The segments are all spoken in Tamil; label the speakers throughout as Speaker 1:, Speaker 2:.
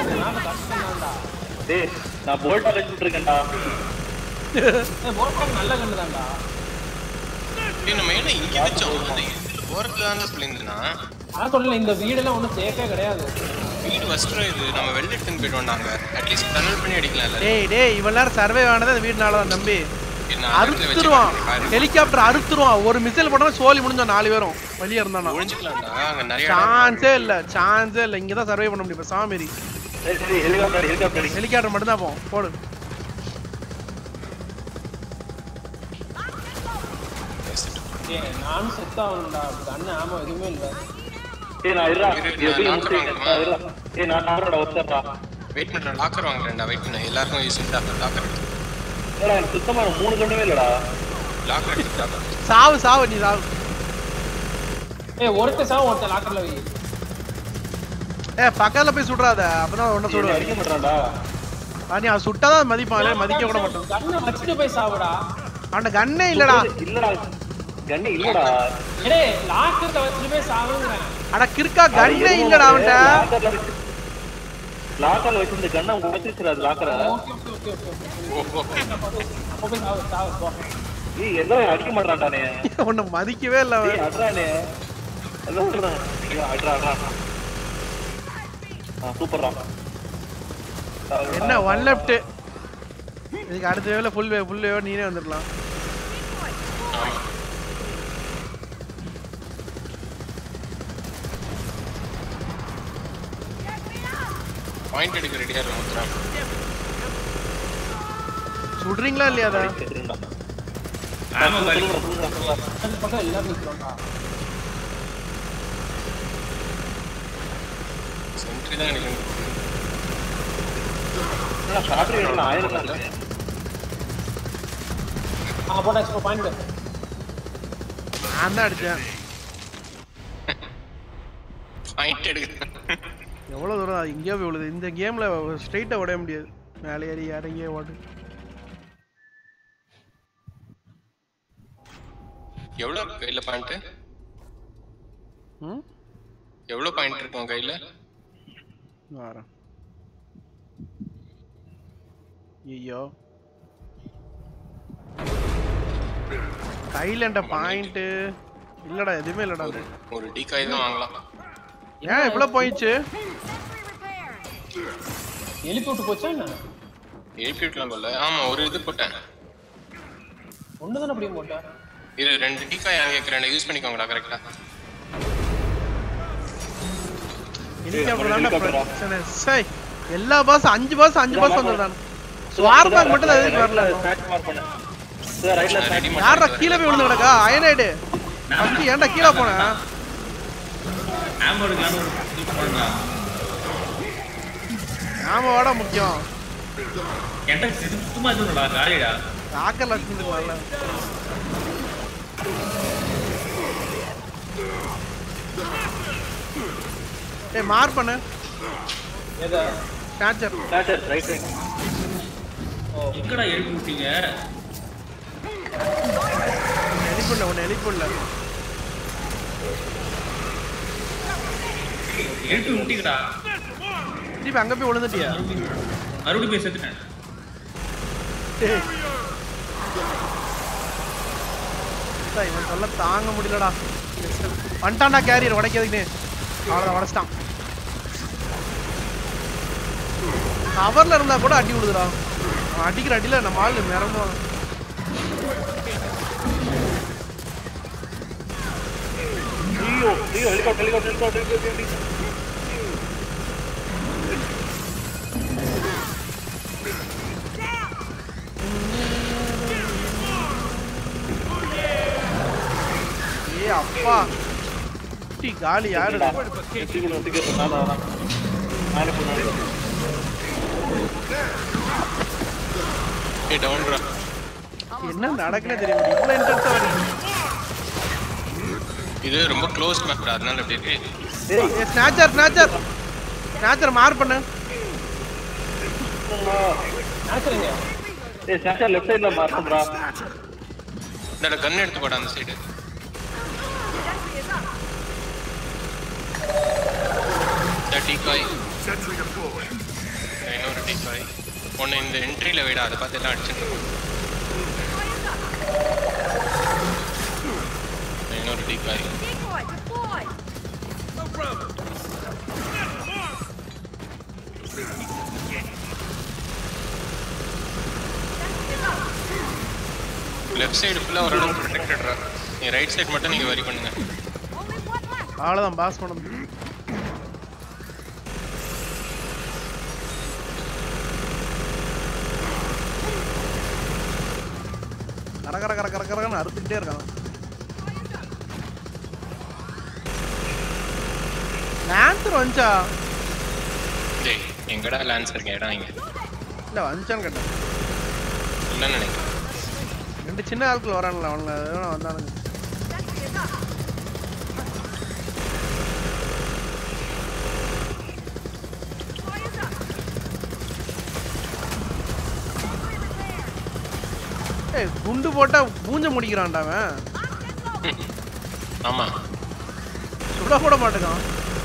Speaker 1: டேய் நான் போல்ட் அழைச்சிட்டு இருக்கேன்டா.
Speaker 2: போல்ட் நல்ல கண்ணு தான்டா.
Speaker 3: டேய் நம்ம என்ன இங்க வெச்சோம்? ஓரத்துல தான் ஸ்ப்ளிந்தனா.
Speaker 2: நான் சொல்லல இந்த வீடெல்லாம் ஒண்ணும் சேஃபே கிடையாது.
Speaker 3: வீடு வஸ்ட்ரா இது நம்ம வெள்ளெட்டன் போய்ட்டோம் நாங்க. அட்லீஸ்ட் டனல் பண்ணி அடிக்கலாம்ல.
Speaker 4: டேய் இவ்வளவு நேரம் சர்வே ஆனது அந்த வீட்னால தான் தம்பி. அறுத்துருவான் ஹெலிகாப்டர் அறுத்துருவான். ஒரு மிசைல் போட்டா சோலி முடிஞ்சோம் 4 பேரும் வெளிய இருந்தானா.
Speaker 3: ஒளிஞ்சிக்கலாம்டா. அங்க நிறைய
Speaker 4: சான்ஸே இல்ல. இங்க தான் சர்வே பண்ண முடியும். சாமேரி
Speaker 1: சரி
Speaker 4: ஹெலிகாப்டர் மட்டும் தான் போவோம். போடு.
Speaker 2: நான் செட் ஆகணும்டா. கண்ணு ஆமா எதுவுமே இல்ல.
Speaker 1: நான் இருடா. நான் நாரோட வச்சறடா.
Speaker 3: வெயிட் பண்ற லாக்கர் வாங்குறேன்டா. வெயிட் பண்ணு. எல்லாருக்கும் யூஸ் பண்ணா லாக்கர்.
Speaker 1: ஏடா எனக்கு சுத்தமா 3 கண்ணுமே இல்லடா.
Speaker 3: லாக்கர் எடுத்து
Speaker 4: சாவு நீ சாவு.
Speaker 2: ஒருத்த சாவு ஒருத்த லாக்கர்ல வை.
Speaker 4: பக்கத்துல போய் சுடுறாத. அப்பதான் ஒண்ணு சுடுவா.
Speaker 1: அடிக்க மாட்டான்டா.
Speaker 4: நீ அவன் சுட்டாதான் மதிப்பான். மதிக்க கூட மாட்டான்.
Speaker 2: கண்ணை வச்சிட்டு போய் சாவுடா.
Speaker 4: அவன கண்ணே இல்லடா.
Speaker 1: கண்ணே இல்லடா.
Speaker 2: டேய் லாக்கர்ல வச்சிட்டு போய் சாவுங்கறேன்.
Speaker 4: அட கிறுக்கா கண்ணே இல்லடா அவன்ட்ட.
Speaker 1: லாக்கர்ல வச்சிருந்த கண்ணை அவங்க வச்சிருச்சா லாக்கரை.
Speaker 2: ஓகே. அப்போ போய் சாவு போ.
Speaker 1: ஏய் எதோ அடிக்க மாட்டறானே.
Speaker 4: உன்னை மதிக்கவே இல்ல அவன்.
Speaker 1: அட்ரானே. என்ன சொல்றான்? அட்ரா. சூப்பர்டா.
Speaker 4: என்ன 1 லெஃப்ட். இதுக்கு அடுத்த வேவ்ல ஃபுல் வேவ் நீனே வந்துடலாம்.
Speaker 3: பாயிண்ட் எடுக்க ரெடியா இருக்கோம்டா.
Speaker 4: சுடுறீங்களா இல்லையாடா?
Speaker 1: ஆமா பரி.
Speaker 2: அந்த பக்கம் எல்லாம் நிக்குறோம்டா.
Speaker 3: சென்ட்ரி தான் நிக்குது.
Speaker 1: நான் ஷார்ட் ரேட்ல 1000 இல்ல.
Speaker 2: போடாச்சு பாயிண்ட்.
Speaker 4: நான் தான் அடிச்சேன்.
Speaker 3: பாயிண்ட் எடுக்க.
Speaker 4: எவ்வளவு தூரம் இங்கேயே போய் விழுது. இந்த கேம்ல ஸ்ட்ரைட்டா ஓட முடியாது. மேலே ஏறி இறங்கியே ஓடு.
Speaker 3: எவ்வளவு கையில பாயிண்ட்? எவ்வளவு பாயிண்ட் இருக்கு உங்க கையில?
Speaker 4: வரேன். ஐயோ கையில என்ற பாயிண்ட் இல்லடா. எதுவுமே இல்லடா.
Speaker 3: ஒரு டிகாய் தான் வாங்கலாம்.
Speaker 4: ஏன் இவ்வளவு போயிடுச்சு?
Speaker 2: எழுப்பி விட்டு போச்சா என்ன?
Speaker 3: எழுப்பி விட்டுலாம் போல. ஆமா ஒரு இது போட்டேன்.
Speaker 2: ஒண்ணுதானே அப்படியே போட்டேன்.
Speaker 3: இது 2 டிகாய் அங்க கேக்குறேன். யூஸ் பண்ணிக்கோங்கடா கரெக்ட்டா.
Speaker 4: பிரச்சனை. சை எல்லா பாஸ் 5 பாஸ் வந்துடுறான். ஸ்வார்பாக் மட்டும் தான் எதுக்கு வரல?
Speaker 1: சார் ரைட்ல
Speaker 4: யாரா கீழே போய் விழுந்து கிடக்கா? அயனைடு வந்து ஏன்டா கீழே போன? ஆமாடா முக்கியம்.
Speaker 5: என்கிட்ட சுத்தமா இதுடா காரியடா.
Speaker 4: ராக்கர் லட்சுமி வரல. ஏய் மார் பண்ணு.
Speaker 2: எத?
Speaker 4: ஸ்டாச்சர்
Speaker 1: ரைட்.
Speaker 5: எங்கடா எழுப்பி விட்டீங்க?
Speaker 4: எலிப்புள்ள
Speaker 5: எழுப்பி விட்டீங்கடா.
Speaker 4: திருப்பி அங்க போய் விழுந்துட்டியா?
Speaker 5: மறுபடியும் போய் செத்துட்டேன்.
Speaker 4: இவன் சொல்ல தாங்க முடியலடா. வந்துட்டான்டா கேரியர் உடைக்கிறதுக்கு. அவ்வளோதான் உடைச்சிட்டான். கவர்ல இருந்தா கூட அடி விடுதுடா. அவன் அடிக்கிற அடியில நம்ம ஆளு மிரண்டுவான்.
Speaker 1: ஹெலிகாப்டர்.
Speaker 4: ஏ அப்பா டீ காலி யாருடா? என்ன நடக்குன்னு தெரியும். இவ்வளவு இன்ட்ரெஸ்டா வருது.
Speaker 3: இது ரொம்ப க்ளோஸ் மேப் அதனால அப்படி இருக்கு.
Speaker 4: ஸ்நாச்சர் மார் பண்ணு.
Speaker 1: ஸ்நாச்சர் லெஃப்ட் சைடுல மார் பண்றா.
Speaker 3: இந்த கன் எடுத்து போடா அந்த சைடு. டிகாய் டிகாய் ஒன்னு இந்த என்ட்ரில வைடா அத பார்த்து எல்லாம் அடிச்சிட்டு இருக்கோம் இன்னொரு டிகாய் லெஃப்ட் சைடு ஃபுல்லா ஒரு இடம் ப்ரொடெக்டட்ரா நீ ரைட் சைடு மட்டும் நீங்க வரி பண்ணுங்க
Speaker 4: அவ்வளவுதான் பாஸ் பண்ணணும் கரகரன்னு அறுத்துக்கிட்டே இருக்கான் லான்சர் வந்துச்சா
Speaker 3: டேய் எங்கடா லான்சர் கேடா இங்க
Speaker 4: இல்ல வந்துச்சான்னு கேட்டேன்
Speaker 3: இல்லன்னு நினைக்கிறேன்
Speaker 4: ரெண்டு சின்ன ஆட்கள் வரானுல அவனுங்க வந்தானுங்க குண்டு போட்டா பூஞ்ச முடிக்கிறான்டா அவன்
Speaker 3: ஆமா
Speaker 4: சுட கூட மாட்டேங்கான்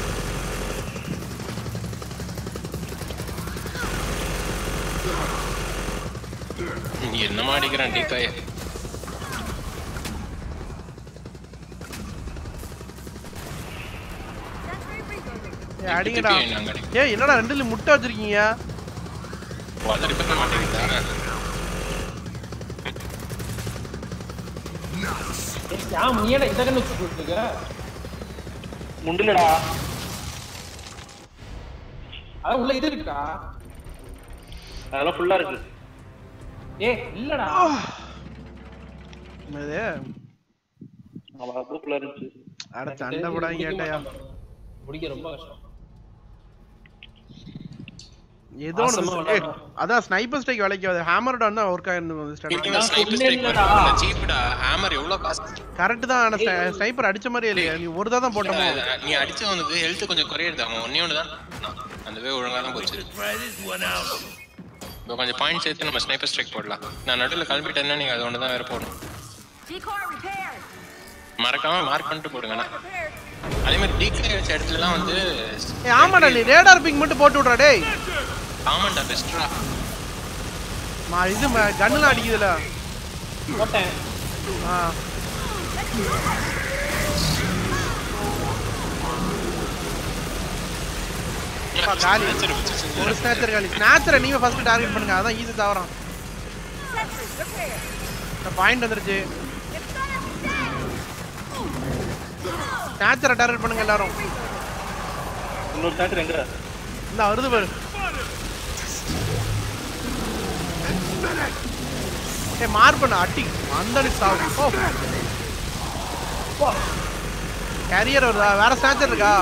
Speaker 3: என்னமா அடிக்கிறான் டிகாய்
Speaker 4: அடிங்கடா ஏய் என்னடா ரெண்டுல முட்டை வச்சிருக்கீங்க
Speaker 3: வாதரி பண்ண மாட்டேங்குதா
Speaker 2: நீடா இத கண்ணு வச்சுட்டு
Speaker 1: முண்டுலடா
Speaker 2: அத உள்ள இது இருக்கா
Speaker 1: அதெல்லாம் ஃபுல்லா இருக்கு
Speaker 2: இல்லடா
Speaker 4: என்னது
Speaker 1: அவ குரூப்ல இருந்துச்சு
Speaker 4: அட சண்டை போடாம கேட்டயா
Speaker 2: முடிக்க ரொம்ப கஷ்டம்
Speaker 4: ஏதோ அதான் ஸ்னைப்பர் ஸ்ட்ரைக் வேலைக்கு ஆகுது ஹேமர் டான் தான் வர்க் ஆயிருந்தது
Speaker 3: இந்த ஸ்னைப்பர் ஸ்ட்ரைக் பண்ணா சீப்டா ஹேமர் எவ்வளவு காஸ்ட்
Speaker 4: கரெக்ட் தான் ஆனா ஸ்னைப்பர் அடிச்ச மாதிரி இல்லையா நீ ஒரு தான் போட்டோம்
Speaker 3: நீ அடிச்சவனுக்கு ஹெல்த் கொஞ்சம் குறையுது அவன் ஒண்ணே தான் அந்த வே ஒழுங்கா தான் போச்சு இப்போ கொஞ்சம் பாயிண்ட் சேர்த்து நம்ம ஸ்னைப்பர் ஸ்ட்ரைக் போடலாம் நான் நடுவுல கிளம்பிட்டேன்னா நீங்க அது ஒன்று தான் வேற போடணும் மறக்காம மார்க் பண்ணிட்டு போடுங்கண்ணா அதே மாதிரி டீக்ளேர் வச்ச இடத்துலலாம் வந்து
Speaker 4: ஆமாடா நீ ரேடார் பிங் மட்டும் போட்டு விடுறா டேய்
Speaker 3: ஆமாண்டா பெஸ்ட்ரா
Speaker 4: இது கன்னுல அடிக்குதுல
Speaker 2: போட்டேன்
Speaker 4: காலி ஒரு ஸ்னாச்சர் காலி ஸ்னாச்சரை நீங்க ஃபர்ஸ்ட் டார்கெட் பண்ணுங்க அதான் ஈஸி தவறான் பாயிண்ட் வந்துருச்சு ஸ்னாச்சரை டார்கெட் பண்ணுங்க எல்லாரும்
Speaker 1: இன்னொரு ஸ்னாச்சர் எங்க
Speaker 4: இந்த வருது பாரு மார்க் பண்ண அட்டி அந்த சாவு கேரியர் வருதா வேற ஸ்னாச்சர் இருக்கா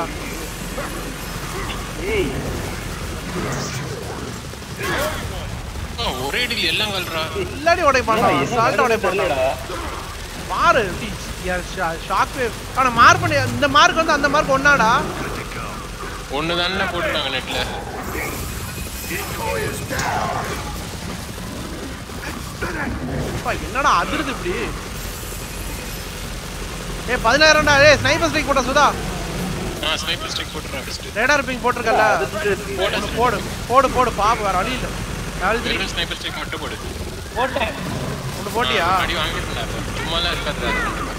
Speaker 3: ஒரே அடியில் எல்லாம் கல்றா
Speaker 4: இல்லாடி உடைப்பான்டா சால்ட் உடைப்பான்டா மாறு ஷாக் வேவ் ஆனா மார்க் பண்ணி இந்த மார்க் வந்து அந்த மார்க் ஒண்ணாடா
Speaker 3: ஒண்ணு தானே போட்டுட்டாங்க நெட்ல
Speaker 4: என்னடா அதிருது இப்படி 11000டா ஸ்னைப்பர் ஸ்ட்ரைக் போட்டா சுதா
Speaker 3: ஸ்னைப்பர் ஸ்ட்ரைக் போட்டுறேன் ஃபர்ஸ்ட்
Speaker 4: ரேடார் பிங் போட்டுருக்கல போடு போடு போடு பாப்பு வேற வழி இல்ல லெவல் 3
Speaker 3: ஸ்னைப்பர் ஸ்ட்ரைக் மட்டும் போடு
Speaker 2: போட்டேன்
Speaker 4: ஒன்னு போட்டியா
Speaker 3: அடி வாங்கிட்டேன்டா சும்மாலாம் இருக்காது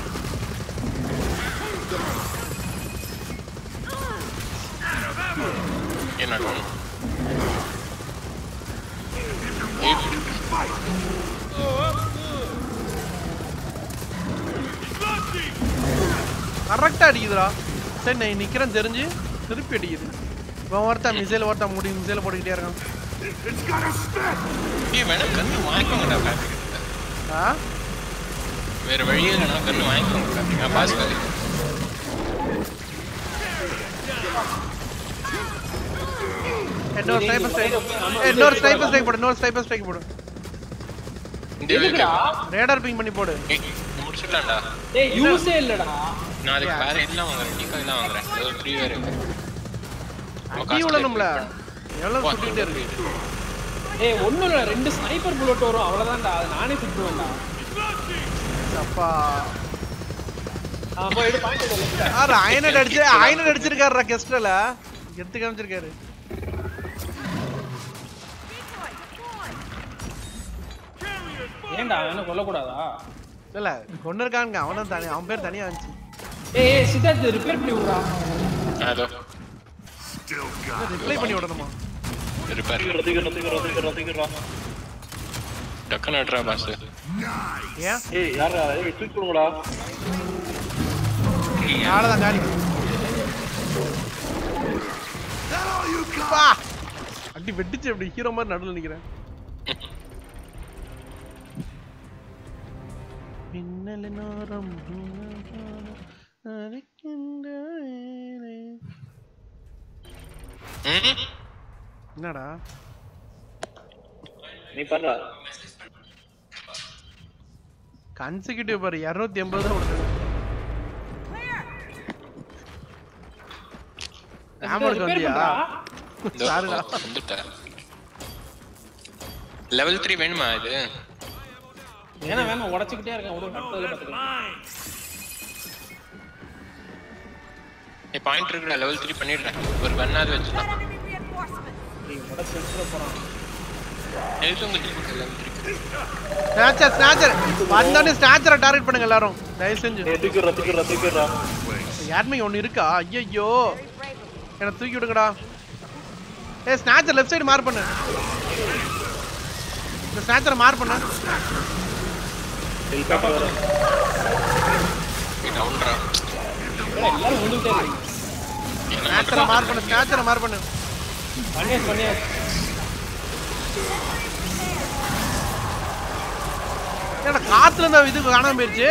Speaker 3: என்ன பண்ணு
Speaker 4: கரெக்டா அடிக்குதுடா சரி நான் நிக்கிறேன் தெரிஞ்சு திருப்பி அடிக்குது இவன் ஒருத்தன் மிசைல் ஒருத்தன் முடி மிசைல் போட்டுக்கிட்டே இருக்கான்
Speaker 3: வேணா கண்ணு வாங்கிக்கோங்கடா வேற வழியே இல்லைனா கண்ணு வாங்கிக்கோங்க பாஸ் காலி
Speaker 4: இன்னொரு ஸ்னைப்பர் ஸ்ட்ரைக் போடு ரேடார் பிங் பண்ணி போடு
Speaker 3: முடிச்சிடலாம்டா
Speaker 2: டேய் யூஸே இல்லடா
Speaker 3: நான் அதுக்கு வேற எல்லாம் வாங்குறேன் டிகா எல்லாம் வாங்குறேன் ஏதோ ஃப்ரீ வேற
Speaker 4: அடி உளணும்ல எவ்வளவு சுத்திட்டே இருக்கு
Speaker 2: ஏய் ஒண்ணும் இல்ல ரெண்டு ஸ்னைப்பர் புல்லட் வரும் அவ்வளவுதான்டா அது நானே சுட்டுவேன்டா
Speaker 4: அப்பா
Speaker 2: போய் எடு பாயிண்ட் எடுங்க
Speaker 4: ஆ ஐனட் அடிச்சிருக்காருடா கெஸ்ட்ல எடுத்து காமிச்சிருக்காரு
Speaker 2: ஏன்டா அவனை கொல்லக்கூடாதா?
Speaker 4: இல்ல கொண்டு இருக்காங்க அவனும் தனி அவன் பேர் தனியா வந்துச்சு.
Speaker 2: ஏய் சித்தார்த் ரிப்பேர் பண்ணி விடுறா.
Speaker 3: அதோ
Speaker 4: ரிப்ளை பண்ணி விடணுமா?
Speaker 3: ரிப்பேர்
Speaker 1: தூக்கிடுறா.
Speaker 3: டக்குன்னு விட்றா பாஸ்.
Speaker 4: ஏன்
Speaker 1: ஏய் யாரா ஏய் தூக்கி போடுங்கடா.
Speaker 4: நாளதான் காலி. அடி வெட்டிச்சு அப்படி ஹீரோ மாதிரி நடுவில் நிக்கிறேன். பின்னல நோரம் என்னடா
Speaker 1: நீ பாருடா.
Speaker 4: கன்சிக்யூட்டிவ் பாரு 280 தான் விடுறது. ஆமருக்கு வந்தியா? சாரிடா
Speaker 3: வந்துட்டேன். லெவல் 3 வேணுமா இது?
Speaker 2: வேணாம் உடைச்சிக்கிட்டே இருக்கேன். ஒரு கட்டத்துல பாத்துக்கலாம்.
Speaker 3: ஏய் பாயிண்ட் இருக்குடா லெவல் 3 பண்ணிடுறேன். ஒரு கன்னாது வெச்சுடலாம்.
Speaker 2: நீ உடைச்சு எடுத்துற போறான்.
Speaker 3: ஹெல்த் உங்களுக்கு கொடுக்க லெவல் 3.
Speaker 4: ஸ்நாச்சர் வந்தானே ஸ்நாச்சரை டார்கெட் பண்ணுங்க எல்லாரும் தயவு செஞ்சு.
Speaker 1: ஏய் தூக்கிடுறா.
Speaker 4: யாருமே ஒன்னு இருக்கா? ஐயோ என்ன தூக்கி விடுங்கடா. ஏய் ஸ்நாச்சர் லெஃப்ட் சைடு மார்க் பண்ணு. இந்த ஸ்நாச்சரை மார்க் பண்ணு.
Speaker 1: ஹெலிகாப்டர் வர.
Speaker 3: நீ டவுன்டா.
Speaker 2: எல்லாரும் வந்துட்டே இருக்காங்க.
Speaker 4: ஸ்நாச்சரை மார்க் பண்ணு. ஸ்நாச்சரை மார்க் பண்ணு.
Speaker 2: பண்ணியா
Speaker 4: ஏடா காத்துல இந்த இது காணாம போயிடுச்சு.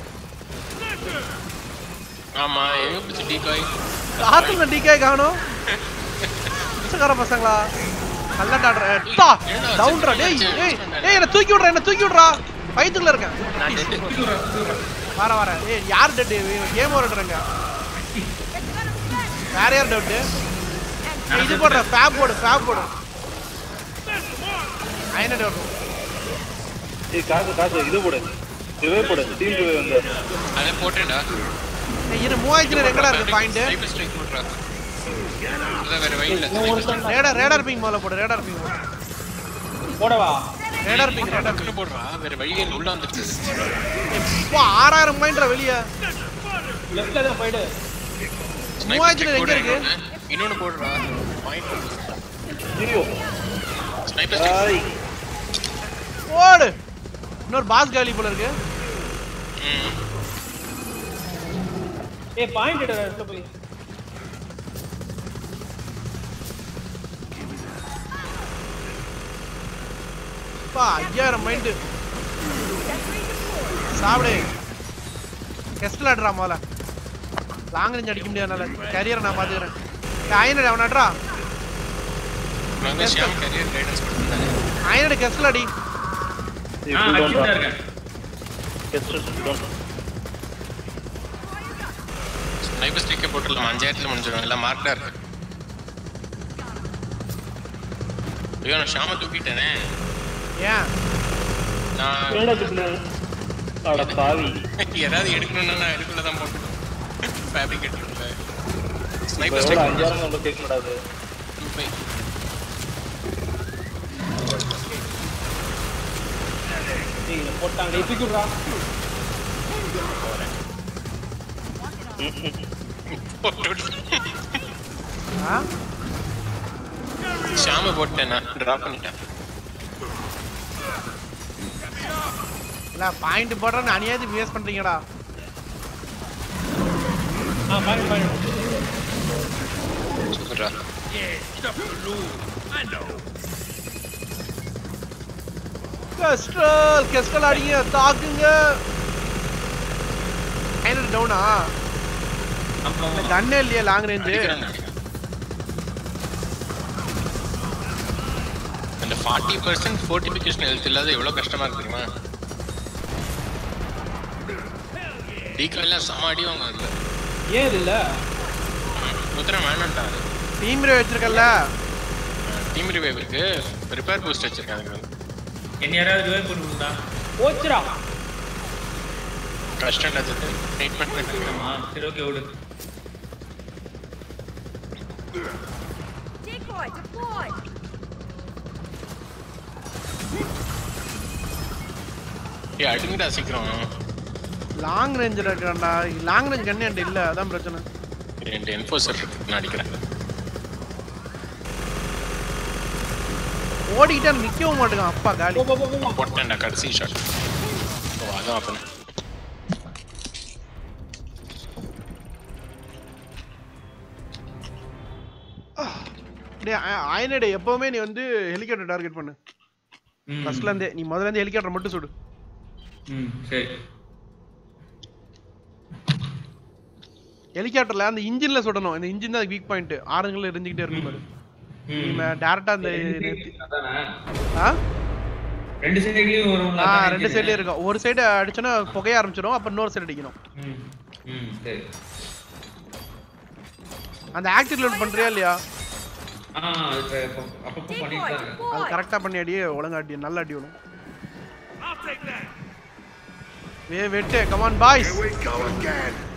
Speaker 3: ஆமா எங்க பிடிச்சி டீகாய்
Speaker 4: காத்துல டீகாய் காணோம். பிச்சைக்கார பசங்களா நல்ல டாடர் டவுன்டா. டேய் என்ன தூக்கி விடுறா. வயித்துக்குள்ள இருக்கேன். வர ஏய் யார் டெட்? கேம் ஓவர்டுறங்க. வேற யார் டவுட்? இது போடுற ஃபேப் போடு. ஐன டவுட்.
Speaker 1: ஏய் காசு இது போடு. ரிவைவ் போடு. டீம் ரிவைவ் வந்து.
Speaker 3: அத போட்டேடா.
Speaker 4: ஏய் இது 3000 எங்கடா இருக்கு பாயிண்ட்?
Speaker 3: ஸ்னைப்பர் ஸ்ட்ரைக் போடுறா. அத வேற வெயில்ல.
Speaker 4: ரேடார் பிங் மேல போடு. ரேடார் பிங்
Speaker 2: போடவா?
Speaker 4: ரேடார் பிங்
Speaker 3: போடுறா. வேற வழியே உள்ள வந்துருச்சு.
Speaker 4: இப்போ 6000 பாயிண்ட்ற வெளிய.
Speaker 2: லெஃப்ட்ல தான் போய்டு.
Speaker 4: 3000 எங்க இருக்கு?
Speaker 3: இன்னொன்னு போடுறா. Point
Speaker 1: hero.
Speaker 3: Sniper strike.
Speaker 4: போடு. இன்னொரு பாஸ் காலி போல இருக்கு.
Speaker 2: ஏய் பாயிண்ட் எடுடா எடுத்து போய்.
Speaker 4: பா 5000 மைண்ட். சாப்பிடு. கெஸ்ட்ல அட்றா மோல. லாங் ரேஞ்ச் அடிக்க முடியாதனால கேரியர் நான் பாத்துக்கறேன். ஐனட் அவன் அட்றா.
Speaker 3: நாங்க ஷாம் கேரியர் கைடன்ஸ் கொடுத்தானே.
Speaker 4: ஐனட் கெஸ்ட்ல அடி.
Speaker 5: அடிச்சிட்டு இருக்கேன்.
Speaker 3: Sniper strike போட்டுறலாம். 5000ல முடிஞ்சிரும். எல்லாம் மார்க்டா இருக்கு. ஐயோ நான் ஷாம தூக்கிட்டேனே.
Speaker 4: ஏன்
Speaker 3: நான்
Speaker 1: என்னடா இதுல? அட பாவி.
Speaker 3: ஏதாவது எடுக்கணும்னா நான் எடுக்கல தான் போட்டேன். ஃபேப்ரிகேட்டர்ல ஸ்னைப்பர்
Speaker 1: எவ்வளவு
Speaker 3: ஸ்ட்ரைக்
Speaker 1: 5000 நம்ம கேட்க கூடாது.
Speaker 2: ஏய் போட்டாங்க. டேய் தூக்கி விடுறா.
Speaker 3: ஷாம போட்டேன் நான் டிராப் பண்ணிட்டேன்.
Speaker 4: இல்ல பாயிண்ட் போடுறேன்னு அநியாயத்துக்கு வேஸ்ட் பண்றீங்கடா.
Speaker 2: பாயிண்ட்.
Speaker 3: சூப்பரா.
Speaker 4: கெஸ்ட்ரல் அடிங்க தாக்குங்க. ஐனட் டவுனா? கண்ணே இல்லையா லாங் ரேஞ்ச்?
Speaker 3: அந்த 40% ஃபோர்டிஃபிகேஷன் ஹெல்த் இல்லாத எவ்வளவு கஷ்டமா இருக்கு தெரியுமா? டீகால்லாம் சமாடி வாங்க அதுல.
Speaker 2: ஏன் இல்ல?
Speaker 3: முத்திரம் வேணான்ட்டாரு.
Speaker 4: டீம் ரிவைவ் வச்சிருக்கல.
Speaker 3: டீம் ரிவைவ் இருக்கு. ரிப்பேர் பூஸ்ட் வச்சிருக்காங்க.
Speaker 5: என்ன யாராவது ரிவைவ் பண்ணுடா.
Speaker 2: போச்சுடா.
Speaker 3: கஷ்டம் அது ட்ரீட்மென்ட் பண்ணிருக்காங்க.
Speaker 5: சரி ஓகே ஓடு.
Speaker 6: Decoy deployed.
Speaker 3: ஏய் அடிங்கடா சீக்கிரம்.
Speaker 4: லாங் ரேஞ்சில் இருக்கான்டா. லாங் ரேஞ்ச் கண்ணு என்கிட்ட இல்லை, அதான் பிரச்சனை.
Speaker 3: ரெண்டு என்ஃபோர்சர் இருக்கு, நான் அடிக்கிறேன்.
Speaker 4: ஓடிக்கிட்டே நிற்கவும் மாட்டேங்கான். அப்பா காலி.
Speaker 3: போட்டேன்டா கடைசி ஷாட். ஓ அதான் அப்ப
Speaker 4: ஆயனடே எப்பவுமே நீ வந்து ஹெலிகாப்டர் டார்கெட் பண்ணு. ஃபர்ஸ்ட்ல இருந்தே நீ முதல்ல இருந்து ஹெலிகாப்டர் மட்டும் சுடு.
Speaker 5: சரி.
Speaker 4: ஹெலிகாப்டர்ல அந்த இன்ஜின்ல சுடணும். இந்த இன்ஜின் தான் வீக் பாயிண்ட். ஆறுங்கள்ல எரிஞ்சிக்கிட்டே இருக்கும் பாரு. நீ டைரக்டா அந்த
Speaker 5: ரெண்டு சைடுலயும் வரும்ல.
Speaker 4: ரெண்டு சைடுலயும் இருக்கும். ஒரு சைடு அடிச்சனா புகைய ஆரம்பிச்சிரும், அப்ப இன்னொரு சைடு அடிக்கணும்.
Speaker 5: சரி.
Speaker 4: அந்த ஆக்டிவ் லோட் பண்றியா இல்லையா?
Speaker 5: அப்பப்போ பண்ணிட்டு தான் இருக்கேன்.
Speaker 4: அது கரெக்டா பண்ணி அடியே, ஒழுங்கா அடி, நல்ல அடி வரும். வெட்டு, come on boys.